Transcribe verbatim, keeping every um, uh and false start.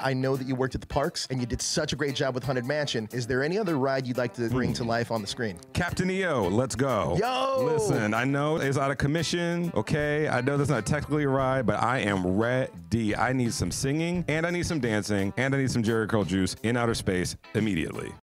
I know that you worked at the parks and you did such a great job with Haunted Mansion. Is there any other ride you'd like to bring mm. to life on the screen? Captain E O, let's go. Yo! Listen, I know it's out of commission, okay? I know that's not technically a ride, but I am ready. I need some singing, and I need some dancing, and I need some Jerry Curl juice in outer space immediately.